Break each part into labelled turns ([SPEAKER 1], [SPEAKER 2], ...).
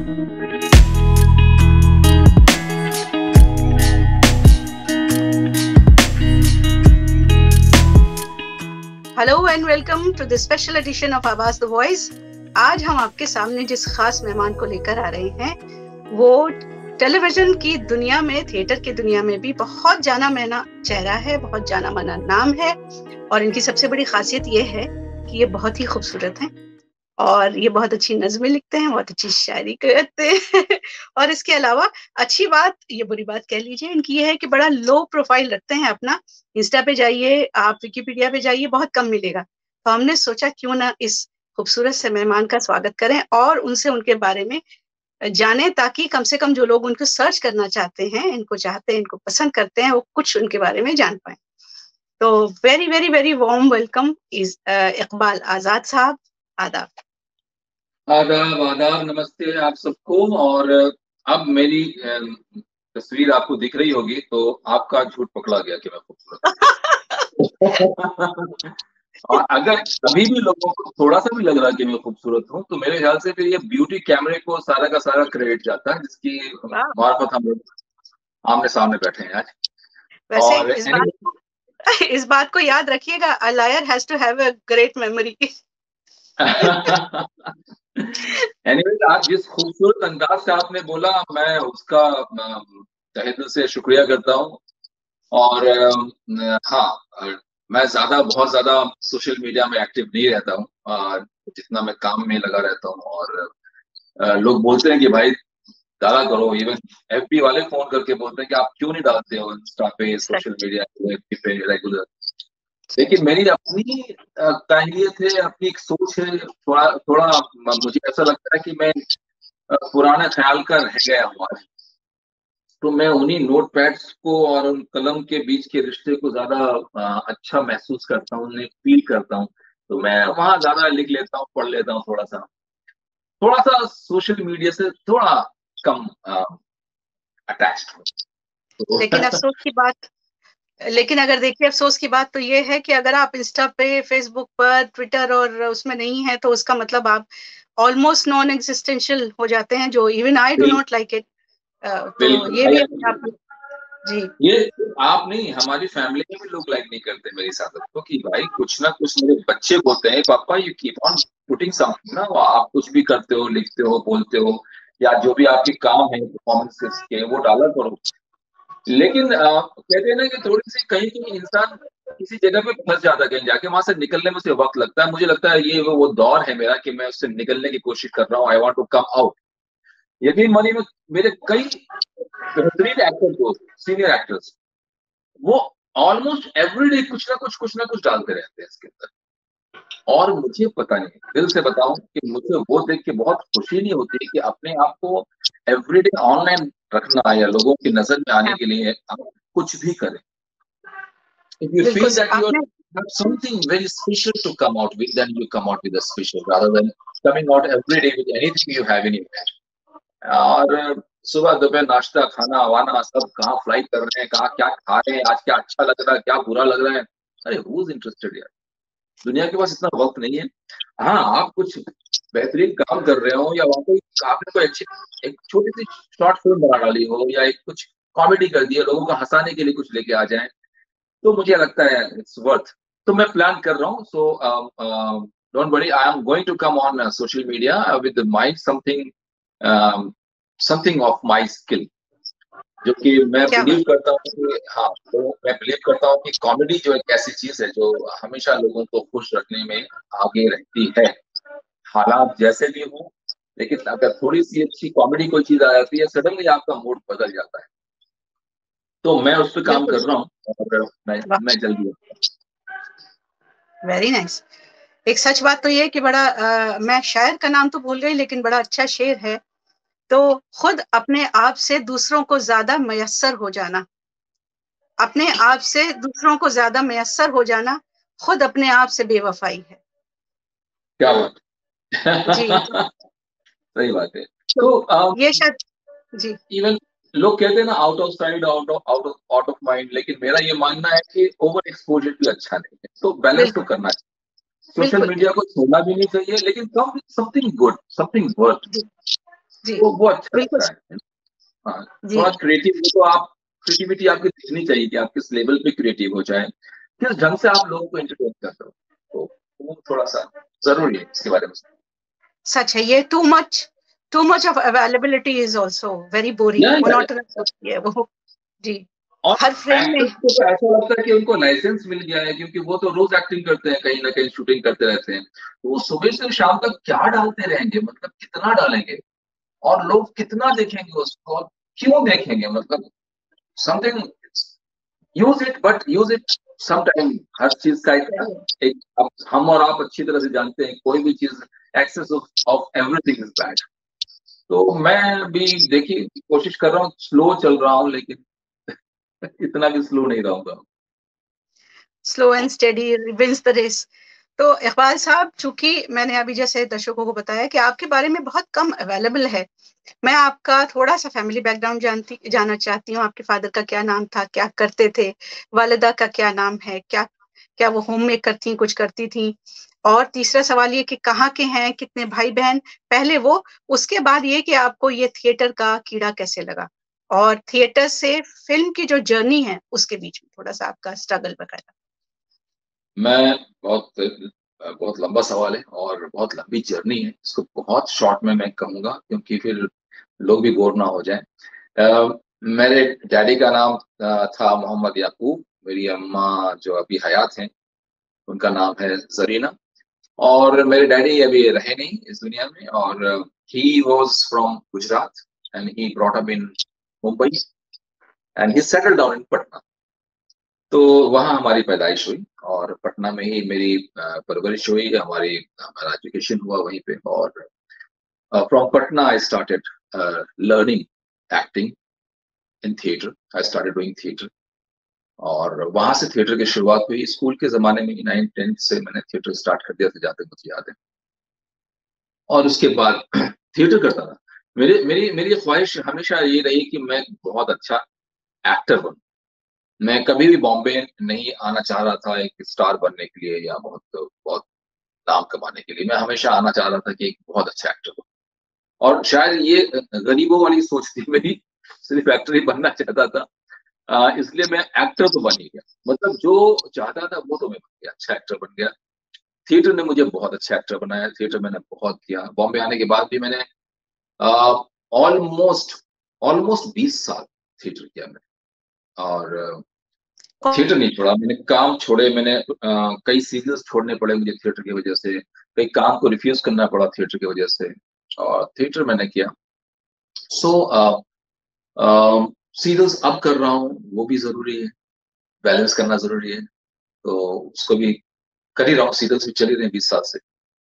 [SPEAKER 1] Hello and welcome to the special edition of Awaaz the voice. आज हम आपके सामने जिस खास मेहमान को लेकर आ रहे हैं वो टेलीविजन की दुनिया में, थिएटर की दुनिया में भी बहुत जाना माना चेहरा है, बहुत जाना माना नाम है। और इनकी सबसे बड़ी खासियत ये है कि ये बहुत ही खूबसूरत हैं और ये बहुत अच्छी नज़में लिखते हैं, बहुत अच्छी शायरी करते हैं और इसके अलावा अच्छी बात, ये बुरी बात कह लीजिए इनकी, ये है कि बड़ा लो प्रोफाइल रखते हैं अपना। इंस्टा पे जाइए, आप विकिपीडिया पे जाइए, बहुत कम मिलेगा। तो हमने सोचा क्यों ना इस खूबसूरत से मेहमान का स्वागत करें और उनसे उनके बारे में जानें, ताकि कम से कम जो लोग उनको सर्च करना चाहते हैं, इनको चाहते हैं, इनको पसंद करते हैं, वो कुछ उनके बारे में जान पाए। तो very very very warm welcome is Iqbal Azad sahab. आदाब।
[SPEAKER 2] आदाब आदाब, नमस्ते आप सबको। और अब मेरी तस्वीर आपको दिख रही होगी तो आपका झूठ पकड़ा गया कि मैं खूबसूरत और अगर अभी भी लोगों को थोड़ा सा भी लग रहा है कि मैं खूबसूरत हूँ तो मेरे ख्याल से फिर ये ब्यूटी कैमरे को सारा का सारा क्रेडिट जाता है, जिसकी मार्फत हम लोग आमने सामने बैठे हैं आज।
[SPEAKER 1] वैसे
[SPEAKER 2] और
[SPEAKER 1] इस बात को याद रखिएगा, a liar has to have a great memory.
[SPEAKER 2] Anyways, आज जिस खूबसूरत अंदाज से आपने बोला, मैं उसका तहे दिल से शुक्रिया करता हूँ। और हाँ, मैं बहुत ज्यादा सोशल मीडिया में एक्टिव नहीं रहता हूँ, जितना मैं काम में लगा रहता हूँ। और लोग बोलते हैं कि भाई डाला करो, इवन एफबी वाले फोन करके बोलते हैं कि आप क्यों नहीं डालते हो इंस्टा पे, सोशल मीडिया पे रेगुलर। लेकिन मेरी अपनी काहिलियत है, अपनी एक सोच है। थोड़ा थोड़ा मुझे ऐसा लगता है कि मैं पुराना ख्याल का रह गया हूँ आज। तो मैं उन्हीं नोट पैड्स को और उन कलम के बीच के रिश्ते को ज्यादा अच्छा महसूस करता हूँ, उन्हें फील करता हूँ। तो मैं वहां ज्यादा लिख लेता हूँ, पढ़ लेता हूँ, थोड़ा सा सोशल मीडिया से थोड़ा कम अटैच्ड हूँ।
[SPEAKER 1] लेकिन अगर देखिए, अफसोस की बात तो ये है कि अगर आप इंस्टा पे, फेसबुक पर, ट्विटर और उसमें नहीं है तो उसका मतलब आप ऑलमोस्ट नॉन एग्जिस्टेंशियल हो जाते हैं, जो even I do not like it. तो ये भी आप जी,
[SPEAKER 2] ये आप नहीं, हमारी फैमिली में भी लोग लाइक नहीं करते मेरी सादत को कि भाई कुछ ना कुछ। मेरे बच्चे बोलते हैं पापा you keep on putting something ना, आप कुछ भी करते हो, लिखते हो, बोलते हो, या जो भी आपके काम है परफॉर्मेंसेस के, वो डाला करो। लेकिन कहते हैं ना कि थोड़ी सी कहीं कहीं इंसान किसी जगह पे फंस जाता है, कहीं जाके वहां से निकलने में उसे वक्त लगता है। मुझे लगता है ये वो दौर है मेरा कि मैं उससे निकलने की कोशिश कर रहा हूँ। I want to come out. यकीन मानिए, में मेरे कई बेहतरीन एक्टर दोस्त, सीनियर एक्टर्स, वो ऑलमोस्ट एवरीडे कुछ ना कुछ डालते रहते हैं इसके अंदर। और मुझे पता नहीं, दिल से बताऊं कि मुझे वो देख के बहुत खुशी नहीं होती कि अपने आप को एवरीडे ऑनलाइन रखना या लोगों की नजर में आने के लिए आप कुछ भी करें। If you feel that you have something very special to come out with, then you come out with a special rather than coming out every day with anything you have in your hand. और सुबह दोपहर नाश्ता, खाना वाना सब कहाँ fly कर रहे हैं, कहाँ क्या खा रहे हैं, आज क्या अच्छा लग रहा है, क्या बुरा लग रहा है। अरे हु इज इंटरेस्टेड यार, दुनिया के पास इतना वक्त नहीं है। हाँ, आप कुछ बेहतरीन काम कर रहे हो या वाकई आपने कोई अच्छी एक छोटी सी शॉर्ट फिल्म बना डाली हो या एक कुछ कॉमेडी कर दी है, लोगों को हंसाने के लिए कुछ लेके आ जाए, तो मुझे लगता है इट्स वर्थ। तो मैं प्लान कर रहा हूँ। So don't worry, I am going to come on social media with mind something of my skill, जो कि मैं बिलीव करता हूँ कि हाँ, तो मैं बिलीव करता हूँ कि कॉमेडी जो एक ऐसी चीज है जो हमेशा लोगों को खुश रखने में आगे रहती है, हालात जैसे भी हो। लेकिन अगर थोड़ी सी अच्छी कॉमेडी कोई चीज आ जाती है, सडनली आपका मूड बदल जाता है। तो मैं उस पर काम कर रहा हूँ और मैं जल्दी।
[SPEAKER 1] Very nice. एक सच बात तो ये कि बड़ा मैं शायर का नाम तो भूल गई, लेकिन बड़ा अच्छा शेर है, तो खुद अपने आप से दूसरों को ज्यादा मयस्सर हो जाना, अपने आप से दूसरों को ज्यादा मयस्सर हो जाना खुद अपने आप से बेवफाई है।
[SPEAKER 2] क्या बात
[SPEAKER 1] जी
[SPEAKER 2] सही बात है। तो
[SPEAKER 1] ये शायद जी,
[SPEAKER 2] इवन लोग कहते हैं ना, out of sight out of mind, लेकिन मेरा ये मानना है कि ओवर एक्सपोजर भी अच्छा नहीं है, तो बैलेंस तो करना चाहिए। सोशल मीडिया को छोड़ना भी नहीं चाहिए, लेकिन समथिंग गुड, समथिंग वर्थ
[SPEAKER 1] जी
[SPEAKER 2] तो वो अच्छा
[SPEAKER 1] बिल्कुल।
[SPEAKER 2] लगता है। हाँ,
[SPEAKER 1] जी
[SPEAKER 2] थोड़ा क्रिएटिव हो तो आप, क्रिएटिविटी आपकी दिखनी चाहिए कि आप किस लेवल पे क्रिएटिव हो जाए, किस ढंग से आप लोगों को एंटरटेन करते हो, तो वो थोड़ा सा जरूरी है इसके बारे में।
[SPEAKER 1] सच है ये। Too much of availability is also very boring,
[SPEAKER 2] या
[SPEAKER 1] मोनोटोनस होती है वो। जी।
[SPEAKER 2] और
[SPEAKER 1] हर फ्रेम में।
[SPEAKER 2] एक्टर्स को तो ऐसा लगता है कि उनको लाइसेंस मिल गया है, क्योंकि वो तो रोज एक्टिंग करते हैं, कहीं ना कहीं शूटिंग करते रहते हैं, तो वो सुबह से शाम तक क्या डालते रहेंगे, मतलब कितना डालेंगे, और लोग कितना देखेंगे उसको, और क्यों देखेंगे, मतलब something, use it but use it sometime. हर चीज का एक हम और आप अच्छी तरह से जानते हैं, कोई भी चीज excess of everything is bad. तो मैं भी देखिए कोशिश कर रहा हूँ, स्लो चल रहा हूँ, लेकिन इतना भी स्लो नहीं रहूंगा।
[SPEAKER 1] Slow and steady wins the race. तो इकबाल साहब, चूंकि मैंने अभी जैसे दर्शकों को बताया कि आपके बारे में बहुत कम अवेलेबल है, मैं आपका थोड़ा सा फैमिली बैकग्राउंड जानना चाहती हूँ। आपके फादर का क्या नाम था, क्या करते थे? वालिदा का क्या नाम है? क्या क्या वो होम मेकर थी, कुछ करती थी? और तीसरा सवाल ये कि कहाँ के हैं, कितने भाई बहन? पहले वो, उसके बाद ये कि आपको ये थिएटर का कीड़ा कैसे लगा, और थिएटर से फिल्म की जो जर्नी है उसके बीच में थोड़ा सा आपका स्ट्रगल बताया।
[SPEAKER 2] मैं बहुत बहुत लंबा सवाल है और बहुत लंबी जर्नी है, इसको बहुत शॉर्ट में मैं कहूंगा, क्योंकि फिर लोग भी बोर ना हो जाएं। मेरे डैडी का नाम था मोहम्मद याकूब। मेरी अम्मा जो अभी हयात हैं, उनका नाम है जरीना। और मेरे डैडी अभी रहे नहीं इस दुनिया में, और he was from Gujarat and he brought up in Mumbai and he settled down in Patna. तो वहाँ हमारी पैदाइश हुई, और पटना में ही मेरी परवरिश हुई, हमारा एजुकेशन हुआ वहीं पे। और from Patna I started learning acting in theatre. I started doing theatre, और वहां से थिएटर की शुरुआत हुई। स्कूल के जमाने में ही 9th-10th से मैंने थिएटर स्टार्ट कर दिया था, जहाँ तक मुझे याद है। और उसके बाद थिएटर करता था। मेरी मेरी मेरी ख्वाहिश हमेशा ये रही कि मैं बहुत अच्छा एक्टर बनूं। मैं कभी भी बॉम्बे नहीं आना चाह रहा था एक स्टार बनने के लिए या बहुत बहुत नाम कमाने के लिए। मैं हमेशा आना चाह रहा था कि एक बहुत अच्छा एक्टर बनूं। और शायद ये गरीबों वाली सोच थी मेरी, सिर्फ एक्टर ही बनना चाहता था। इसलिए मैं एक्टर तो बन ही गया, मतलब जो चाहता था वो तो मैं बन गया, अच्छा एक्टर बन गया। थिएटर ने मुझे बहुत अच्छा एक्टर बनाया। थिएटर मैंने बहुत किया। बॉम्बे आने के बाद भी मैंने ऑलमोस्ट ऑलमोस्ट 20 साल थिएटर किया मैंने। और थिएटर नहीं छोड़ा मैंने, काम छोड़े मैंने, कई सीरियल्स छोड़ने पड़े मुझे थिएटर की वजह से, कई काम को रिफ्यूज करना पड़ा थिएटर की वजह से, और थिएटर मैंने किया। सो सीरियल्स अब कर रहा हूँ, वो भी जरूरी है, बैलेंस करना जरूरी है, तो उसको भी कर ही रहा हूँ। सीरियल्स भी चल ही रहे हैं 20 साल से।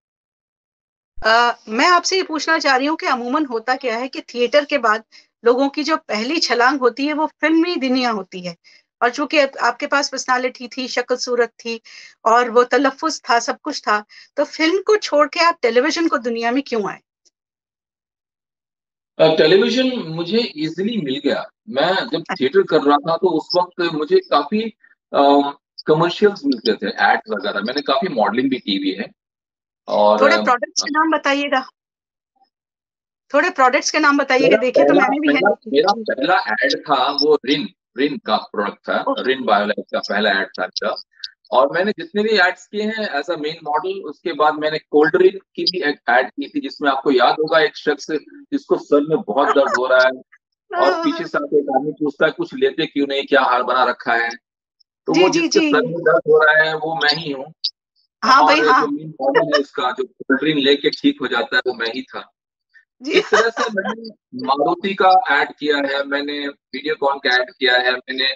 [SPEAKER 1] मैं आपसे ये पूछना चाह रही हूँ कि अमूमन होता क्या है कि थिएटर के बाद लोगों की जो पहली छलांग होती है वो फिल्मी दुनिया होती है। और चूंकि आपके पास पर्सनालिटी थी, शक्ल सूरत थी, और वो तलफ्फुज था, सब कुछ था, तो फिल्म को छोड़ के आप टेलीविजन को दुनिया में क्यों आए?
[SPEAKER 2] टेलीविजन मुझे इजीली मिल गया। मैं जब थिएटर कर रहा था तो उस वक्त मुझे काफी कमर्शियल्स मिलते थे, एड्स वगैरह। मैंने काफी मॉडलिंग भी की हुई है। और
[SPEAKER 1] थोड़े प्रोडक्ट्स के नाम बताइएगा, थोड़े प्रोडक्ट्स के नाम बताइए कि
[SPEAKER 2] मेरा
[SPEAKER 1] देखे तो
[SPEAKER 2] पहला
[SPEAKER 1] मैंने भी
[SPEAKER 2] मेरा
[SPEAKER 1] है।
[SPEAKER 2] मेरा पहला एड था वो रिन रिन का प्रोडक्ट था।
[SPEAKER 1] ओह,
[SPEAKER 2] रिन बायोलाइफ का पहला एड था मेरा। और मैंने जितने भी एड्स किए हैं एज अ मेन मॉडल, उसके बाद मैंने कोल्ड ड्रिंक की भी एक एड की थी, जिसमें आपको याद होगा एक शख्स जिसको सर में बहुत दर्द हो रहा है, और पीछे से आके एक आदमी पूछता है कुछ लेते क्यों नहीं, क्या हाल बना रखा है। तो
[SPEAKER 1] जी
[SPEAKER 2] वो
[SPEAKER 1] जी
[SPEAKER 2] जिसके
[SPEAKER 1] जी।
[SPEAKER 2] सर में दर्द हो रहा है वो मैं ही हूँ।
[SPEAKER 1] हाँ भाई
[SPEAKER 2] और
[SPEAKER 1] हाँ।
[SPEAKER 2] जो मेन मॉडल है उसका, जो कोल्ड ड्रिंक लेके ठीक हो जाता है, वो मैं ही था।
[SPEAKER 1] जी
[SPEAKER 2] इस तरह से मैंने मारुति का ऐड किया है, मैंने वीडियोकॉन का ऐड किया है, मैंने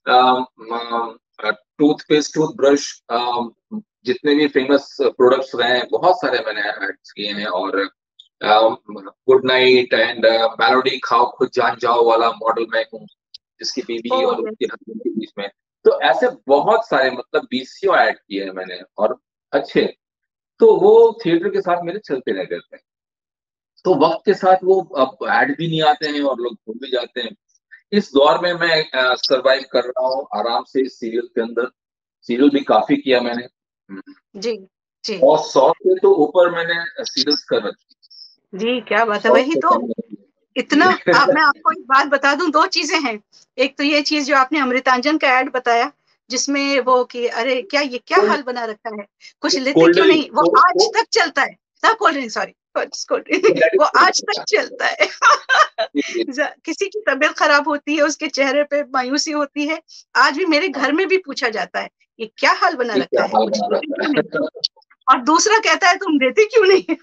[SPEAKER 2] टूथपेस्ट, टूथब्रश, जितने भी फेमस प्रोडक्ट्स रहे हैं बहुत सारे मैंने ऐड्स किए हैं। और गुड नाइट एंड मेलोडी खाओ खुद जान जाओ वाला मॉडल मैं हूँ, जिसकी बीवी
[SPEAKER 1] ओह
[SPEAKER 2] और उसके
[SPEAKER 1] यस।
[SPEAKER 2] हस्बैंड के बीच में। तो ऐसे बहुत सारे, मतलब बीसियों ऐड किए हैं मैंने, और अच्छे। तो वो थिएटर के साथ मेरे चलते रह गए थे। तो वक्त के साथ वो अब ऐड भी नहीं आते हैं और लोग भूल भी जाते हैं। इस दौर में मैं सरवाइव कर रहा हूँ आराम से इस सीरियल के अंदर। सीरियल भी काफी किया मैंने।
[SPEAKER 1] जी जी
[SPEAKER 2] और 100 से तो ऊपर मैंने सीरियल्स कर रखी।
[SPEAKER 1] जी, क्या बात है,
[SPEAKER 2] 100
[SPEAKER 1] वही
[SPEAKER 2] से
[SPEAKER 1] तो।
[SPEAKER 2] कम नहीं।
[SPEAKER 1] इतना मैं आपको एक बात बता दूं, दो चीजें हैं। एक तो ये चीज जो आपने अमृतांजन का ऐड बताया, जिसमें वो कि अरे क्या ये क्या हाल बना रखा है, कुछ लेते
[SPEAKER 2] कोल्ड
[SPEAKER 1] क्यों नहीं, वो आज
[SPEAKER 2] ड्रिंक
[SPEAKER 1] तक चलता है। Cold drink, sorry cold drink, वो आज तक चलता है। किसी की तबीयत खराब होती है, उसके चेहरे पे मायूसी होती है, आज भी मेरे घर में भी पूछा जाता है ये क्या हाल बना रखा है, कुछ लेते क्यों नहीं। और दूसरा कहता है तुम देते क्यों नहीं।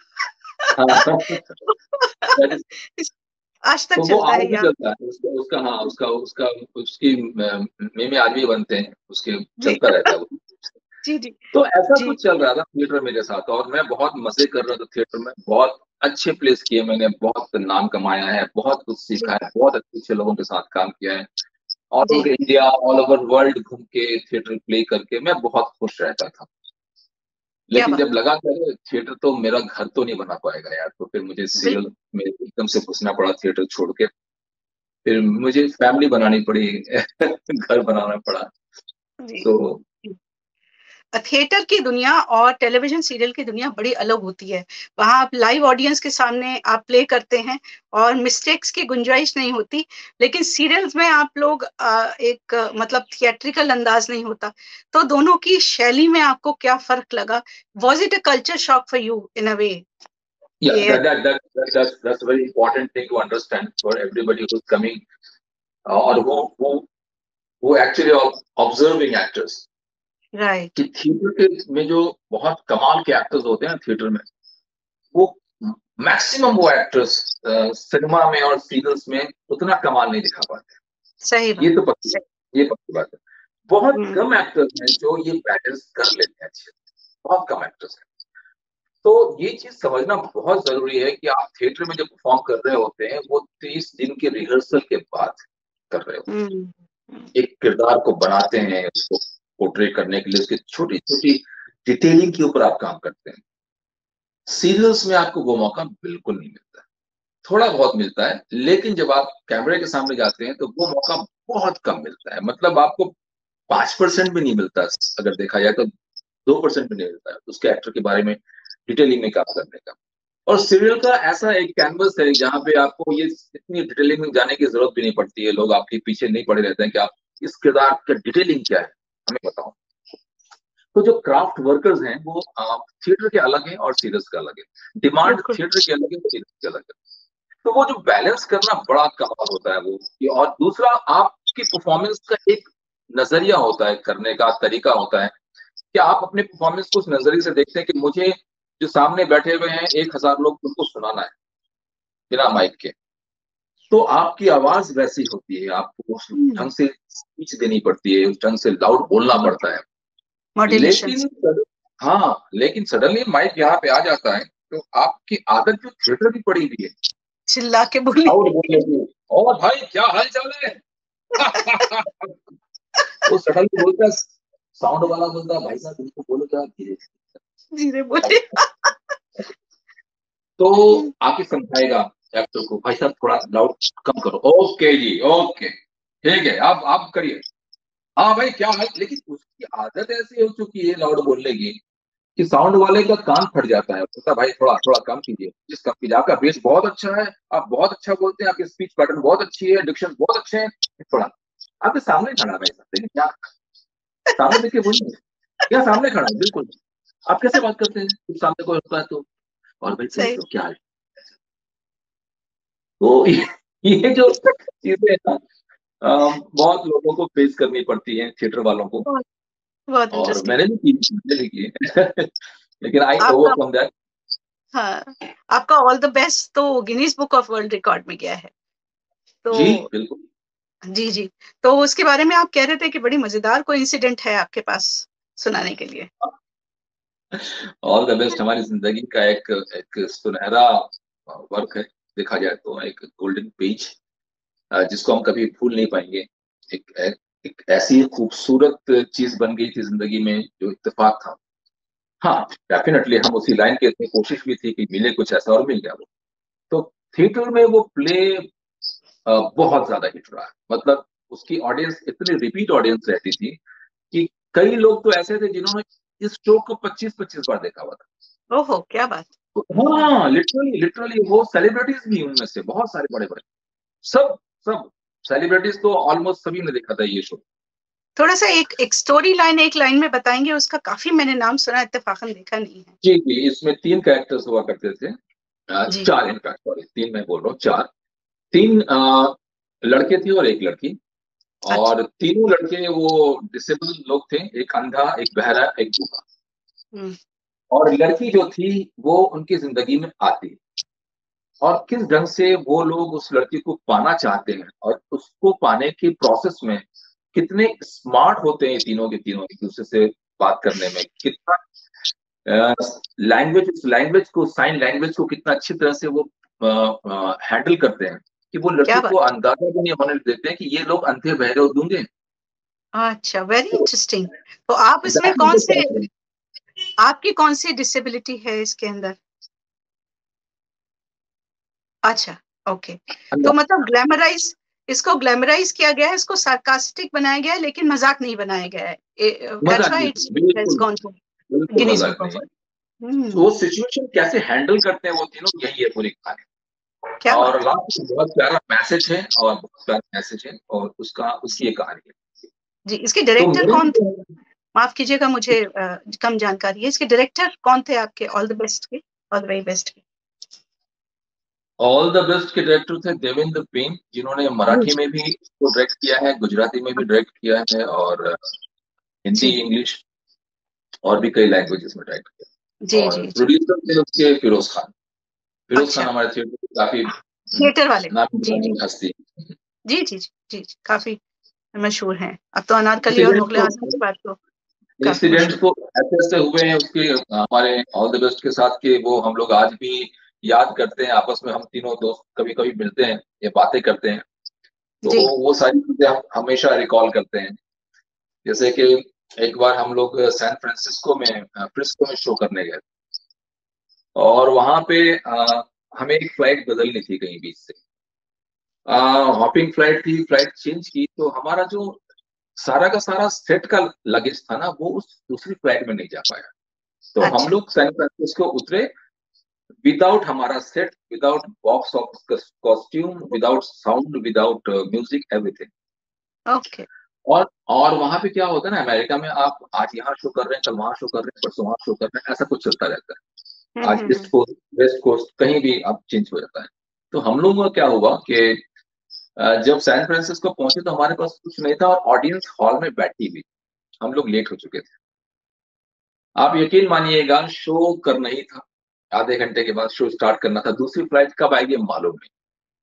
[SPEAKER 1] आज तक
[SPEAKER 2] तो वो
[SPEAKER 1] चलता
[SPEAKER 2] आज
[SPEAKER 1] है
[SPEAKER 2] भी
[SPEAKER 1] यार।
[SPEAKER 2] चलता है उसका उसका हाँ उसका उसका उसकी में आज भी बनते हैं उसके,
[SPEAKER 1] जी।
[SPEAKER 2] चलता रहता है वो।
[SPEAKER 1] जी जी
[SPEAKER 2] तो ऐसा
[SPEAKER 1] जी।
[SPEAKER 2] कुछ चल रहा था थिएटर मेरे साथ, और मैं बहुत मजे कर रहा था थिएटर में, बहुत अच्छे प्लेस किए मैंने, बहुत नाम कमाया है, बहुत कुछ सीखा
[SPEAKER 1] जी
[SPEAKER 2] है, बहुत अच्छे अच्छे लोगों के साथ काम किया है, ऑल
[SPEAKER 1] जी।
[SPEAKER 2] Over India all over world घूम के थिएटर प्ले करके मैं बहुत खुश रहता था।
[SPEAKER 1] क्या
[SPEAKER 2] लेकिन जब
[SPEAKER 1] बात।
[SPEAKER 2] लगा कि थिएटर तो मेरा घर तो नहीं बना पाएगा यार, तो फिर मुझे सीरियल
[SPEAKER 1] बिल्कुल।
[SPEAKER 2] में एकदम से घुसना पड़ा थिएटर छोड़ के। फिर मुझे फैमिली बनानी पड़ी, घर बनाना पड़ा।
[SPEAKER 1] जी।
[SPEAKER 2] तो
[SPEAKER 1] थिएटर की दुनिया और टेलीविजन सीरियल की दुनिया बड़ी अलग होती है। वहाँ आप लाइव ऑडियंस के सामने आप प्ले करते हैं और मिस्टेक्स की गुंजाइश नहीं होती। लेकिन सीरियल्स में आप लोग एक मतलब थिएट्रिकल अंदाज नहीं होता। तो दोनों की शैली में आपको क्या फ़र्क लगा? Was it a culture shock for you in a way?
[SPEAKER 2] yeah,
[SPEAKER 1] ये
[SPEAKER 2] that's a very important thing to understand for everybody who's coming, or who actually are observing actors,
[SPEAKER 1] right.
[SPEAKER 2] कि थिएटर के में जो बहुत कमाल के एक्टर्स होते हैं थिएटर में, वो मैक्सिमम वो एक्टर्स सिनेमा में और सीरियल्स में उतना कमाल नहीं दिखा पाते।
[SPEAKER 1] सही
[SPEAKER 2] ये
[SPEAKER 1] बात।
[SPEAKER 2] तो पक्की
[SPEAKER 1] सही।
[SPEAKER 2] ये पक्की बात है। बहुत
[SPEAKER 1] हुँ,
[SPEAKER 2] कम एक्टर्स हैं जो ये बैलेंस कर लेते हैं अच्छे से, बहुत कम एक्टर्स हैं। तो ये चीज समझना बहुत जरूरी है कि आप थिएटर में जब परफॉर्म कर रहे होते हैं, वो 30 दिन के रिहर्सल के बाद कर रहे हो।
[SPEAKER 1] हुँ, हुँ,
[SPEAKER 2] एक किरदार को बनाते हैं, उसको पोर्ट्रे करने के लिए उसकी छोटी छोटी डिटेलिंग के ऊपर आप काम करते हैं। सीरियल्स में आपको वो मौका बिल्कुल नहीं मिलता, थोड़ा बहुत मिलता है, लेकिन जब आप कैमरे के सामने जाते हैं तो वो मौका बहुत कम मिलता है। मतलब आपको 5% भी नहीं मिलता, अगर देखा जाए तो 2% भी नहीं मिलता है उसके एक्टर के बारे में डिटेलिंग में काम करने का। और सीरियल का ऐसा एक कैनवस है जहाँ पे आपको ये इतनी डिटेलिंग में जाने की जरूरत भी नहीं पड़ती है, लोग आपके पीछे नहीं पड़े रहते हैं कि आप इस किरदार का डिटेलिंग क्या है, हमें बताओ। तो जो क्राफ्ट वर्कर्स हैं वो थिएटर के अलग हैं और सीरियल्स का अलग है, डिमांड
[SPEAKER 1] बिल्कुल।
[SPEAKER 2] थिएटर के अलग है, सीरियल्स के अलग है। तो वो जो बैलेंस करना बड़ा कमाल होता है वो और दूसरा आपकी परफॉर्मेंस का एक नजरिया होता है, करने का तरीका होता है कि आप अपने परफॉर्मेंस को उस नजरिए से देखते हैं कि मुझे जो सामने बैठे हुए हैं 1,000 लोग, उनको सुनाना है बिना माइक के। तो आपकी आवाज वैसी होती है, आपको उस
[SPEAKER 1] हुँ,
[SPEAKER 2] ढंग से स्पीच देनी पड़ती है, उस ढंग से लाउड बोलना पड़ता है।
[SPEAKER 1] मॉड्यूलेशंस।
[SPEAKER 2] लेकिन हाँ, लेकिन सडनली माइक यहाँ पे आ जाता है तो आपकी आदत जो थिएटर की पड़ी हुई है
[SPEAKER 1] चिल्ला के बोली।
[SPEAKER 2] लाउड बोलने की, और भाई क्या हाल चाल है। वो सडनली बोलता है, साउंड वाला बोलता है, भाई साहब तुमको बोलो क्या धीरे।
[SPEAKER 1] धीरे बोले।
[SPEAKER 2] तो
[SPEAKER 1] हुँ,
[SPEAKER 2] आके समझाएगा एक्टर को, भाई साहब थोड़ा लाउड कम करो, ओके जी ओके ठीक है आप करिए, हाँ भाई क्या हाल। लेकिन उसकी आदत ऐसी हो चुकी है लाउड बोलने की कि साउंड वाले का कान फट जाता है, बोलता भाई थोड़ा थोड़ा कम कीजिए, जिस कम कीजिए, आपका बेस बहुत अच्छा है, आप बहुत अच्छा बोलते हैं, आपकी स्पीच पैटर्न बहुत अच्छी है, डिक्शन बहुत अच्छे हैं, थोड़ा आपके सामने खड़ा है भाई साहब, लेकिन क्या सामने देखिए बोलिए, क्या सामने खड़ा है बिल्कुल। आप कैसे बात करते हैं जब सामने कोई होता है तो, और भाई
[SPEAKER 1] सही।
[SPEAKER 2] कैसे हो, क्या हाल है। तो ये जो चीजें है ना, बहुत लोगों को फेस करनी पड़ती है, थिएटर वालों को,
[SPEAKER 1] बहुत, बहुत
[SPEAKER 2] और
[SPEAKER 1] इंटरेस्टिंग।
[SPEAKER 2] मैंने भी की लेकिन आई
[SPEAKER 1] आपका
[SPEAKER 2] ओवरकम दैट।
[SPEAKER 1] हाँ, आपका ऑल द बेस्ट तो Guinness book of world record में गया है।
[SPEAKER 2] जी
[SPEAKER 1] तो
[SPEAKER 2] बिल्कुल।
[SPEAKER 1] जी, जी। तो उसके बारे में आप कह रहे थे कि बड़ी मज़ेदार कोई इंसिडेंट है आपके पास सुनाने के लिए।
[SPEAKER 2] ऑल द बेस्ट हमारी जिंदगी का एक एक सुनहरा वर्क है, देखा जाए तो एक गोल्डन पेज, जिसको हम कभी भूल नहीं पाएंगे। एक ऐसी खूबसूरत चीज बन गई थी जिंदगी में जो इत्तेफाक था। हाँ, डेफिनेटली हम उसी लाइन की इतनी कोशिश भी थी कि मिले कुछ ऐसा, और मिल गया वो। तो थिएटर में वो प्ले बहुत ज्यादा हिट रहा है, मतलब उसकी ऑडियंस इतनी रिपीट ऑडियंस रहती थी कि कई लोग तो ऐसे थे जिन्होंने इस शो को 25-25 बार देखा हुआ था।
[SPEAKER 1] ओहो! क्या बात!
[SPEAKER 2] हाँ, लिटरली लिटरली वो सेलिब्रिटीज भी उनमें से बहुत सारे बड़े बड़े, सब सब सेलिब्रिटीज तो ऑलमोस्ट सभी ने देखा था ये शो।
[SPEAKER 1] थोड़ा सा एक एक स्टोरी लाइन एक लाइन में बताएंगे उसका? काफी मैंने नाम सुना, इत्तेफाकन देखा नहीं है।
[SPEAKER 2] जी जी, इसमें 3 कैरेक्टर्स हुआ करते थे,
[SPEAKER 1] जी
[SPEAKER 2] 4 इनफैक्ट, सॉरी 3 मैं बोल रहा हूँ, 4, 3 लड़के थे और 1 लड़की,
[SPEAKER 1] अच्छा।
[SPEAKER 2] और तीनों लड़के वो डिसेबल लोग थे, एक अंधा, एक बहरा, एक गूंगा।
[SPEAKER 1] हम्म,
[SPEAKER 2] और लड़की जो थी वो उनकी जिंदगी में आती, और किस ढंग से वो लोग उस लड़की को पाना चाहते हैं, और उसको पाने की प्रोसेस में कितने स्मार्ट होते हैं तीनों के तीनों एक दूसरे से बात करने में, कितना लैंग्वेज, उस लैंग्वेज को, साइन लैंग्वेज को कितना अच्छी तरह से वो हैंडल करते हैं, कि वो
[SPEAKER 1] क्या
[SPEAKER 2] लड़की को
[SPEAKER 1] बात।
[SPEAKER 2] अंदाजा भी नहीं होने देते हैं कि ये लोग अंधे बहरे और गूंगे।
[SPEAKER 1] अच्छा, वेरी
[SPEAKER 2] तो
[SPEAKER 1] इंटरेस्टिंग। तो आप इसमें
[SPEAKER 2] दैट
[SPEAKER 1] कौन
[SPEAKER 2] इज
[SPEAKER 1] से,
[SPEAKER 2] द
[SPEAKER 1] आपकी कौन सी डिसेबिलिटी है इसके अंदर? अच्छा, ओके। तो मतलब ग्लैमराइज, इसको ग्लैमराइज किया गया है, इसको सार्कास्टिक बनाया गया है, लेकिन मजाक नहीं बनाया गया है। दैट्स
[SPEAKER 2] मजाक
[SPEAKER 1] व्हाई
[SPEAKER 2] नहीं,
[SPEAKER 1] इट्स हैज
[SPEAKER 2] बिल्कुल
[SPEAKER 1] गॉन टू
[SPEAKER 2] बिल्कुल
[SPEAKER 1] गिनीज
[SPEAKER 2] मजाक
[SPEAKER 1] बुक ऑफ
[SPEAKER 2] नहीं।
[SPEAKER 1] वर्ल्ड।
[SPEAKER 2] तो वो सिचुएशन कैसे हैंडल करते हैं वो तीनों, यही है पूरी कहानी।
[SPEAKER 1] क्या
[SPEAKER 2] और
[SPEAKER 1] बात है।
[SPEAKER 2] लास्ट में बहुत प्यारा मैसेज है, और बहुत प्यारा मैसेज है, और उसका उसकी ये कहानी है।
[SPEAKER 1] जी, इसके
[SPEAKER 2] तो
[SPEAKER 1] डायरेक्टर
[SPEAKER 2] मेरे
[SPEAKER 1] कौन थे? माफ कीजिएगा, मुझे कम जानकारी है। इसके डायरेक्टर कौन थे आपके? ऑल द बेस्ट के, ऑल द वेरी बेस्ट के।
[SPEAKER 2] ऑल द बेस्ट के डायरेक्टर थे देवेंद्र पेन, जिन्होंने मराठी में भी इसको डायरेक्ट किया है, गुजराती में भी डायरेक्ट किया है, और हिंदी,
[SPEAKER 1] जी
[SPEAKER 2] इंग्लिश और भी कई लैंग्वेजेस में डायरेक्ट किया।
[SPEAKER 1] जी
[SPEAKER 2] और
[SPEAKER 1] जी जी।
[SPEAKER 2] प्रोड्यूसर थे उसके फिरोज खान। फिरोज खान
[SPEAKER 1] अच्छा,
[SPEAKER 2] हमारे थिएटर की काफी
[SPEAKER 1] थिएटर वाले।
[SPEAKER 2] नामी
[SPEAKER 1] जी जी
[SPEAKER 2] गिरामी हस्ती।
[SPEAKER 1] जी जी जी जी जी, काफी मशहूर हैं। अब तो अनारकली और
[SPEAKER 2] इंसिडेंट
[SPEAKER 1] मुगले
[SPEAKER 2] तो
[SPEAKER 1] आजम के बाद तो काफी
[SPEAKER 2] इंसिडेंट्स
[SPEAKER 1] मशहूर।
[SPEAKER 2] तो ऐसे ऐसे हुए हैं उसके, हमारे ऑल द बेस्ट के साथ, के वो हम लोग आज भी याद करते हैं, आपस में हम तीनों दोस्त कभी कभी मिलते हैं, ये बातें करते हैं, तो
[SPEAKER 1] जी
[SPEAKER 2] वो सारी चीजें हम हमेशा रिकॉल करते हैं। जैसे कि एक बार हम लोग सैन फ्रांसिस्को में, फ्रिस्को में शो करने गए, और वहां पे हमें एक फ्लाइट बदलनी थी कहीं बीच से, हॉपिंग फ्लाइट थी, फ्लाइट चेंज की, तो हमारा जो सारा का सारा सेट का लगेज था ना, वो उस दूसरी फ्लाइट में नहीं जा पाया। तो हम
[SPEAKER 1] अच्छा,
[SPEAKER 2] लोग सैन फ्रांसिस्को उतरे विदाउट हमारा set, without box of costume, without sound, without music, everything.
[SPEAKER 1] Okay.
[SPEAKER 2] और वहां पे क्या होता है ना, अमेरिका में आप आज यहाँ शो कर रहे हैं, कल वहां शो कर रहे हैं, परसों वहां शो कर रहे हैं, ऐसा कुछ चलता रहता है। आज east
[SPEAKER 1] hmm.
[SPEAKER 2] Coast, west coast, कहीं भी आप चेंज हो जाता है। तो हम लोगों का क्या हुआ कि जब सैन फ्रांसिस्को पहुंचे तो हमारे पास कुछ नहीं था, और ऑडियंस हॉल में बैठी हुई, हम लोग लेट हो चुके थे। आप यकीन मानिएगा, शो करना ही था, आधे घंटे के बाद शो स्टार्ट करना था, दूसरी फ्लाइट कब आएगी मालूम नहीं।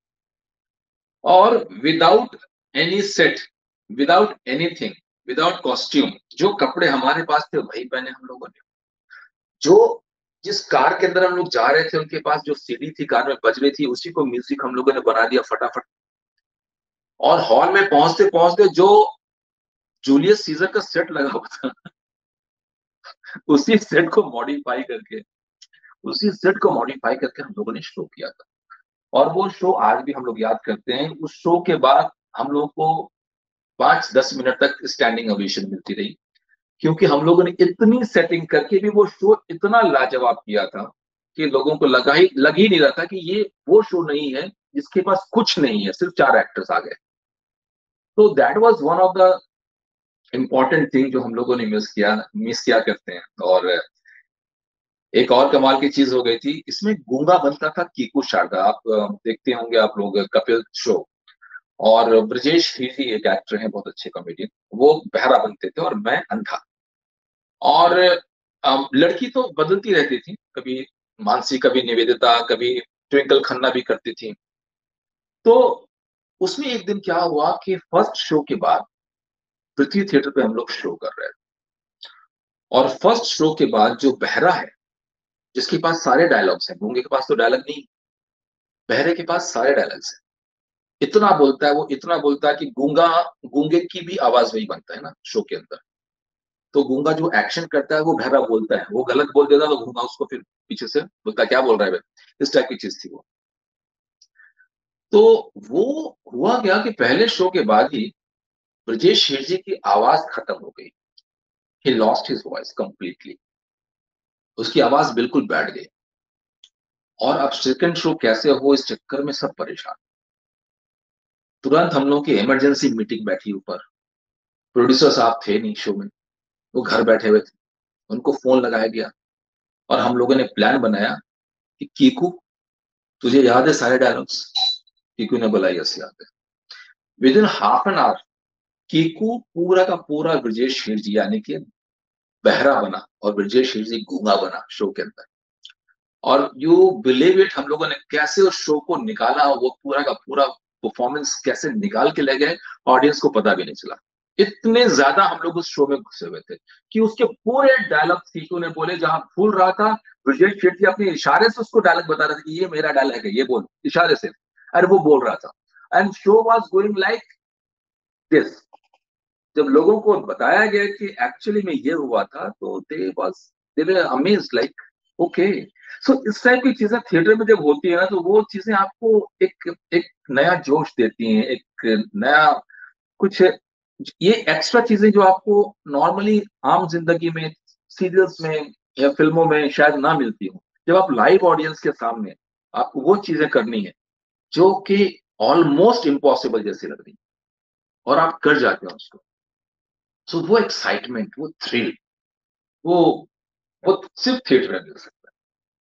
[SPEAKER 2] और without any set, without anything, without costume, जो कपड़े हमारे पास थे वही पहने हम लोगों ने। जो जिस कार के अंदर हम लोग जा रहे थे, उनके पास जो सीडी थी कार में बज रही थी, उसी को म्यूजिक हम लोगों ने बना दिया फटाफट। और हॉल में पहुंचते पहुंचते जो जूलियस सीजर का सेट लगा हुआ था, उसी सेट को मॉडिफाई करके, उसी सेट को मॉडिफाई करके हम लोगों ने शो किया था। और वो शो आज भी हम लोग याद करते हैं। उस शो के बाद हम लोग को 5-10 मिनट तक स्टैंडिंग ओवेशन मिलती रही, क्योंकि हम लोगों ने इतनी सेटिंग करके भी वो शो इतना लाजवाब किया था कि लोगों को लग ही नहीं रहा था कि ये वो शो नहीं है जिसके पास कुछ नहीं है, सिर्फ 4 एक्टर्स आ गए। तो that was one of the important thing जो हम लोगों ने मिस किया करते हैं। और एक और कमाल की चीज हो गई थी, इसमें गूंगा बनता था कीकू शारदा। आप देखते होंगे आप लोग कपिल शो, और ब्रजेश हिजी एक एक्टर हैं, बहुत अच्छे कॉमेडियन, वो बहरा बनते थे और मैं अंधा। और लड़की तो बदलती रहती थी, कभी मानसी, कभी निवेदिता, कभी ट्विंकल खन्ना भी करती थी। तो उसमें एक दिन क्या हुआ कि फर्स्ट शो के बाद पृथ्वी थिएटर पे हम लोग शो कर रहे थे, और फर्स्ट शो के बाद जो बहरा है, जिसके पास सारे डायलॉग्स हैं, गूंगे के पास तो डायलॉग नहीं, बहरे के पास सारे डायलॉग्स हैं, इतना बोलता है वो, इतना बोलता है कि गूंगा, गूंगे की भी आवाज वही बनता है ना शो के अंदर। तो गूंगा जो एक्शन करता है वो बहरा बोलता है, वो गलत बोल देता है तो गूंगा उसको फिर पीछे से बोलता है क्या बोल रहा है भाई, इस टाइप की चीज थी वो। तो वो हुआ क्या कि पहले शो के बाद ही ब्रजेश शेरजी की आवाज खत्म हो गई। He lost his voice completely, उसकी आवाज बिल्कुल बैठ गई। और अब सेकंड शो कैसे हो इस चक्कर में सब परेशान। तुरंत हम लोग की इमरजेंसी मीटिंग बैठी ऊपर। प्रोड्यूसर साहब थे नहीं शो में, वो घर बैठे हुए थे। उनको फोन लगाया गया और हम लोगों ने प्लान बनाया कि कीकू तुझे याद है सारे डायलॉग्स। कीकू ने बोला यस याद है। Within half an hour कीकू पूरा का पूरा ब्रजेश हिरजी यानी कि बहरा बना और ब्रजेश हिरजी गूंगा बना शो के अंदर। और यू बिलीव इट, हम लोगों ने कैसे उस शो को निकाला, वो पूरा का पूरा परफॉर्मेंस कैसे निकाल के ले गए, ऑडियंस को पता भी नहीं चला। इतने ज्यादा हम लोग उस शो में घुसे हुए थे कि उसके पूरे डायलॉग सीटू ने बोले। जहां भूल रहा था ब्रजेश शेट्टी अपने इशारे से उसको डायलॉग बता रहा था कि ये मेरा डायलॉग है, ये बोल, इशारे से। अरे वो बोल रहा था and show was going like this. जब लोगों को बताया गया कि एक्चुअली में ये हुआ था तो they were amazed like okay. So इस टाइप की चीजें थिएटर में जब होती है ना तो वो चीजें आपको एक एक नया जोश देती हैं, एक नया कुछ, ये एक्स्ट्रा चीजें जो आपको नॉर्मली आम जिंदगी में सीरियल्स में या फिल्मों में शायद ना मिलती हो। जब आप लाइव ऑडियंस के सामने आपको वो चीजें करनी है जो कि ऑलमोस्ट इम्पॉसिबल जैसी लग रही और आप कर जाते हो उसको। सो वो एक्साइटमेंट, वो थ्रिल, वो वो सिर्फ थिएटर में मिल सकता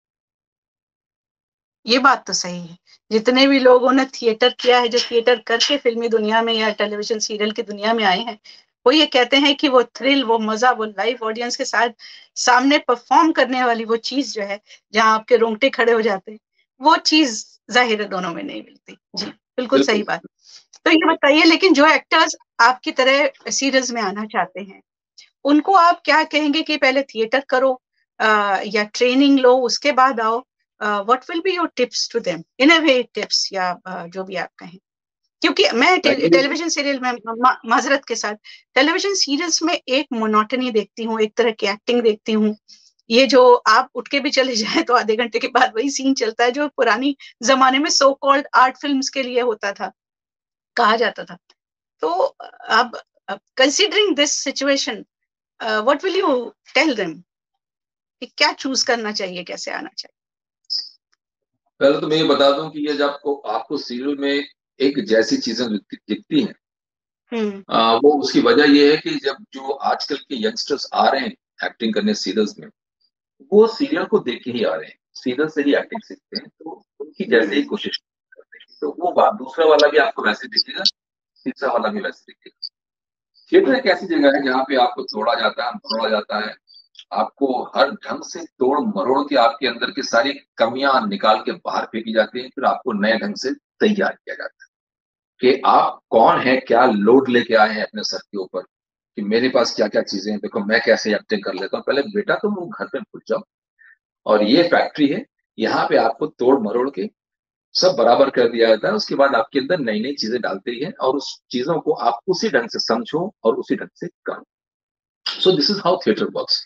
[SPEAKER 1] ये बात तो सही है। जितने भी लोगों ने थिएटर किया है, जो थिएटर करके फिल्मी दुनिया में या टेलीविजन सीरियल की दुनिया में आए हैं, वो ये कहते हैं कि वो थ्रिल, वो मजा, वो लाइव ऑडियंस के साथ सामने परफॉर्म करने वाली वो चीज जो है, जहां आपके रोंगटे खड़े हो जाते हैं, वो चीज जाहिर है दोनों में नहीं मिलती। जी बिल्कुल सही बात। तो ये बताइए, लेकिन जो एक्टर्स आपकी तरह सीरियल्स में आना चाहते हैं, उनको आप क्या कहेंगे कि पहले थिएटर करो या ट्रेनिंग लो उसके बाद आओ? What will be your tips to them, in a way tips या जो भी आप कहें? क्योंकि मैं
[SPEAKER 2] है।
[SPEAKER 1] टेलीविजन सीरियल में माजरत के साथ टेलीविजन सीरियल्स में एक मोनोटनी देखती हूँ, एक तरह की एक्टिंग देखती हूँ। ये जो आप उठ के भी चले जाए तो आधे घंटे के बाद वही सीन चलता है जो पुरानी जमाने में सो कॉल्ड आर्ट फिल्म्स के लिए होता था, कहा जाता था। तो अब considering this situation, what will you tell them कि क्या चूज करना चाहिए, कैसे आना चाहिए?
[SPEAKER 2] पहले तो मैं ये बता दूं कि ये जब आपको आपको सीरियल में एक जैसी चीजें दिखती हैं, वो उसकी वजह ये है कि जब जो आजकल के यंगस्टर्स आ रहे हैं एक्टिंग करने सीरियल्स में, वो सीरियल को देख के ही आ रहे हैं, सीरियल से ही एक्टिंग सीखते हैं, तो उनकी जैसे ही कोशिश करते हैं। तो वो बात दूसरा वाला भी आपको वैसे दिखेगा, तीसरा वाला भी वैसे दिखेगा। थिएटर एक ऐसी जगह है जहाँ पे आपको तोड़ा जाता है, मरोड़ा जाता है। आपको हर ढंग से तोड़ मरोड़ के आपके अंदर की सारी कमियां निकाल के बाहर फेंकी जाती हैं, फिर आपको नए ढंग से तैयार किया जाता है कि आप कौन है, क्या लोड लेके आए हैं अपने सर के ऊपर, कि मेरे पास क्या क्या चीजें हैं, देखो मैं कैसे एक्टिंग कर लेता हूँ। पहले बेटा तुम वो घर पे भूल जाओ, और ये फैक्ट्री है, यहाँ पे आपको तोड़ मरोड़ के सब बराबर कर दिया जाता है। उसके बाद आपके अंदर नई नई चीजें डालती है और उस चीजों को आप उसी ढंग से समझो और उसी ढंग से करो। So this is how theatre works.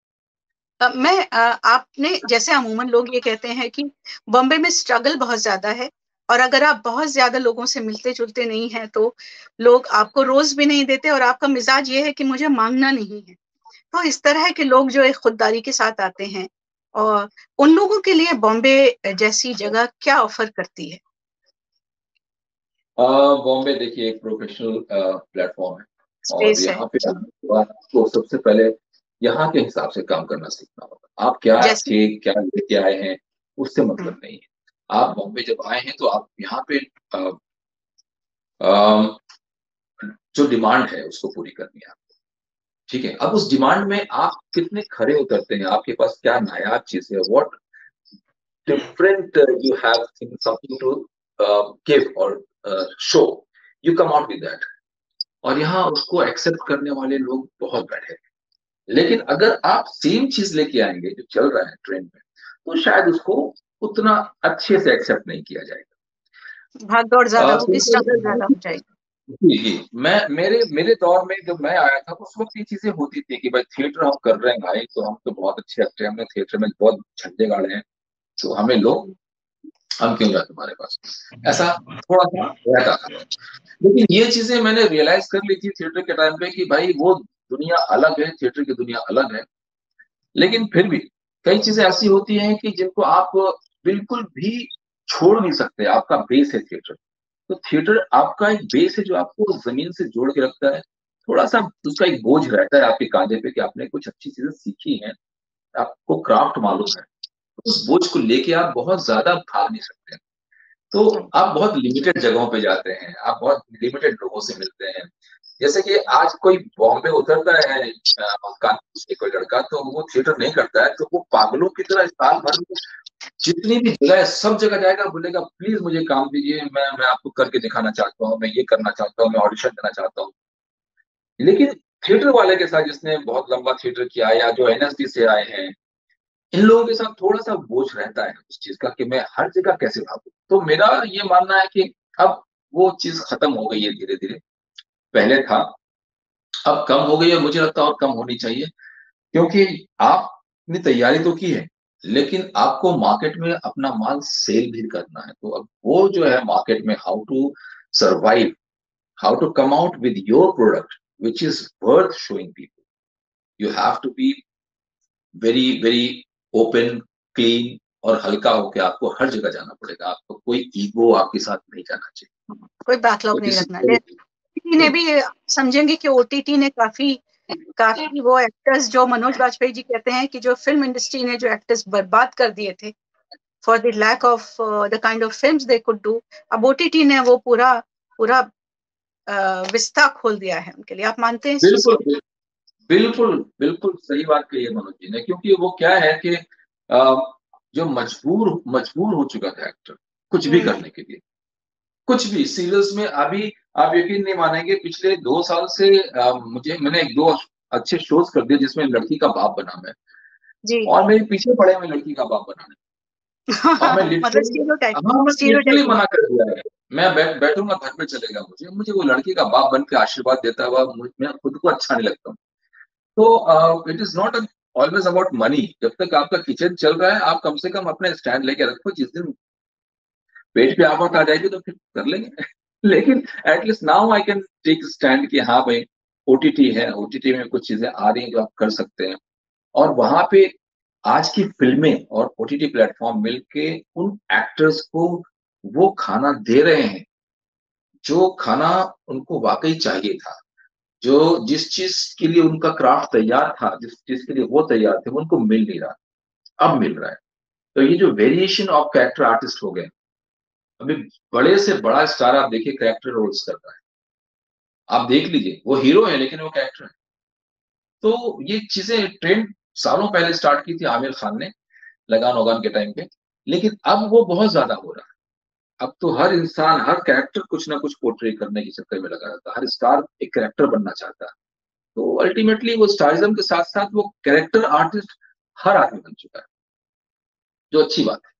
[SPEAKER 1] आपने जैसे अमूमन लोग ये कहते हैं कि बॉम्बे में स्ट्रगल बहुत ज्यादा है, और अगर आप बहुत ज्यादा लोगों से मिलते जुलते नहीं हैं तो लोग आपको रोज भी नहीं देते, और आपका मिजाज ये है कि मुझे मांगना नहीं है। तो इस तरह के लोग जो एक खुददारी के साथ आते हैं, और उन लोगों के लिए बॉम्बे जैसी जगह क्या ऑफर करती है?
[SPEAKER 2] बॉम्बे देखिए एक प्रोफेशनल प्लेटफॉर्म है, और
[SPEAKER 1] स्पेस है
[SPEAKER 2] यहाँ पे आपको सबसे पहले यहाँ के हिसाब से काम करना सीखना होगा। आप क्या
[SPEAKER 1] जैसे।
[SPEAKER 2] थे, क्या लेके आए हैं, उससे
[SPEAKER 1] हम्म,
[SPEAKER 2] मतलब नहीं है। आप बॉम्बे जब आए हैं तो आप यहाँ पे अ, अ, जो डिमांड है उसको पूरी करनी है आपको। ठीक है, अब उस डिमांड में आप कितने खरे उतरते हैं, आपके पास क्या नायाब चीज है, what different you have something to give और show, you come out with that. और यहाँ उसको एक्सेप्ट करने वाले लोग बहुत बैठे हैं। लेकिन अगर आप सेम चीज लेके आएंगे जो चल रहा है ट्रेंड में, तो शायद उसको उतना अच्छे से एक्सेप्ट नहीं किया जाएगा।
[SPEAKER 1] भाग दौड़ ज्यादा होगी, स्ट्रगल ज्यादा
[SPEAKER 2] सिंपल।
[SPEAKER 1] हो जाएगी।
[SPEAKER 2] जी जी, मैं मेरे मेरे दौर में जब मैं आया था उस वक्त ये चीजें होती थी कि भाई थिएटर हम कर रहे हैं भाई, तो हम तो बहुत अच्छे एक्टर हैं, हमने थिएटर में बहुत झंडे गाड़े हैं, तो हमें लो, हम क्यों जाए तुम्हारे पास, ऐसा थोड़ा सा रहता था। लेकिन ये चीजें मैंने रियलाइज कर ली थी थिएटर के टाइम पे कि भाई वो दुनिया अलग है, थिएटर की दुनिया अलग है। लेकिन फिर भी कई चीजें ऐसी होती हैं कि जिनको आप बिल्कुल भी छोड़ नहीं सकते, आपका बेस है थिएटर। तो थिएटर आपका एक बेस है जो आपको जमीन से जोड़ के रखता है। थोड़ा सा उसका एक बोझ रहता है आपके कांधे पे कि आपने कुछ अच्छी चीजें सीखी हैं, आपको क्राफ्ट मालूम है, उस बोझ को लेके आप बहुत ज्यादा भाग नहीं सकते। तो आप बहुत लिमिटेड जगहों पे जाते हैं, आप बहुत लिमिटेड लोगों से मिलते हैं। जैसे कि आज कोई बॉम्बे उतरता है कानपुर से कोई लड़का, तो वो थिएटर नहीं करता है, तो वो पागलों की तरह साल भर में जितनी भी जगह है सब जगह जाएगा, बोलेगा प्लीज मुझे काम दीजिए, मैं आपको करके दिखाना चाहता हूँ, मैं ये करना चाहता हूँ, मैं ऑडिशन देना चाहता हूँ। लेकिन थिएटर वाले के साथ जिसने बहुत लंबा थिएटर किया या जो एनएसडी से आए हैं, इन लोगों के साथ थोड़ा सा बोझ रहता है उस चीज का कि मैं हर जगह कैसे भागूं। तो मेरा ये मानना है कि अब वो चीज खत्म हो गई है धीरे धीरे। पहले था, अब कम हो गई है, मुझे लगता है और कम होनी चाहिए। क्योंकि आपने तैयारी तो की है, लेकिन आपको मार्केट में अपना माल सेल भी करना है। तो अब वो जो है मार्केट में how to survive, how to come out with your product which is worth showing people, you have to be very very open, clean और हल्का होके आपको हर जगह जाना पड़ेगा। आपको कोई ईगो आपके साथ नहीं जाना चाहिए,
[SPEAKER 1] कोई बैकलॉग
[SPEAKER 2] तो
[SPEAKER 1] नहीं
[SPEAKER 2] दिस
[SPEAKER 1] रखना। ओटीटी ने भी समझेंगे कि ओटीटी ने काफी काफी वो एक्टर्स जो मनोज बाजपेयी जी कहते हैं कि जो फिल्म इंडस्ट्री ने जो एक्टर्स बर्बाद कर दिए थे for the lack of the kind of films they could do, अब ओटीटी ने वो पूरा पूरा विस्ता खोल दिया है उनके लिए। आप मानते हैं इस चीज
[SPEAKER 2] बिल्कुल
[SPEAKER 1] को?
[SPEAKER 2] बिल्कुल बिल्कुल सही बात कही है मनोज जी ने। क्योंकि वो क्या है कि अ, जो मजबूर मजबूर हो चुका था एक्टर कुछ भी करने के लिए, कुछ भी सीरियल्स में। अभी आप यकीन नहीं मानेंगे, पिछले 2 साल से मैंने एक दो अच्छे शोज कर दिए जिसमें लड़की का बाप बना मैं,
[SPEAKER 1] जी।
[SPEAKER 2] और मेरे पीछे पड़े हुए लड़की का बाप बनाने। और मैं
[SPEAKER 1] मतलब
[SPEAKER 2] लिटरली,
[SPEAKER 1] स्टीरियोटाइप,
[SPEAKER 2] हाँ मैं लिटरली
[SPEAKER 1] स्टीरियोटाइपिंग।
[SPEAKER 2] मना कर दिया है। मैं बैठूंगा घर पे चलेगा, मुझे मुझे वो लड़की का बाप बन के आशीर्वाद देता हुआ मैं खुद को अच्छा नहीं लगता हूँ। तो it is not always about money. जब तक आपका किचन चल रहा है, आप कम से कम अपने स्टैंड लेके रखो। जिस दिन पेट पे आफत आ जाएगी तो फिर कर लेंगे। लेकिन at least now I can take stand कि हाँ भाई, ओटीटी है, ओटीटी में कुछ चीजें आ रही हैं जो आप कर सकते हैं। और वहां पे आज की फिल्में और ओटीटी प्लेटफॉर्म मिलके उन एक्टर्स को वो खाना दे रहे हैं जो खाना उनको वाकई चाहिए था। जो जिस चीज के लिए उनका क्राफ्ट तैयार था, जिस चीज के लिए वो तैयार थे, वो उनको मिल नहीं रहा, अब मिल रहा है। तो ये जो वेरिएशन ऑफ कैरेक्टर आर्टिस्ट हो गए, अभी बड़े से बड़ा स्टार आप देखिए कैरेक्टर रोल्स कर रहा है। आप देख लीजिए, वो हीरो है लेकिन वो कैरेक्टर है। तो ये चीजें ट्रेंड सालों पहले स्टार्ट की थी आमिर खान ने लगान वगान के टाइम पे, लेकिन अब वो बहुत ज्यादा हो रहा है। अब तो हर इंसान, हर कैरेक्टर कुछ ना कुछ पोर्ट्रे करने के चक्कर में लगा रहता है, हर स्टार एक कैरेक्टर बनना चाहता है। तो अल्टीमेटली वो स्टारिज्म के साथ साथ वो कैरेक्टर आर्टिस्ट हर आदमी बन चुका है, जो अच्छी बात है।